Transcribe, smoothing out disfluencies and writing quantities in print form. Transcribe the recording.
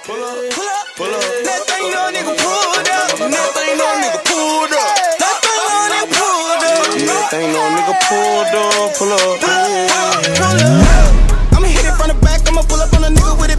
Pull up, pull up. That thing you know nigga pulled up. That thing you know nigga pulled up. That thing you know nigga pulled up. That thing you know nigga pulled up. Pull up, pull up. I'ma hit it from the back. I'ma pull up on a nigga with it.